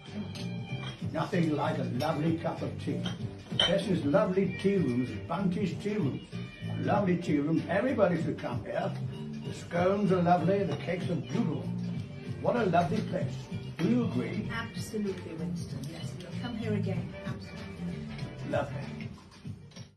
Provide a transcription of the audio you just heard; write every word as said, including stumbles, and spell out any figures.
Nothing like a lovely cup of tea. This is lovely tea rooms, Bunty's tea rooms. Lovely tea rooms. Everybody should come here. The scones are lovely, the cakes are beautiful. What a lovely place. Do you agree? Absolutely, Winston. Yes, we'll come here again. Absolutely. Lovely.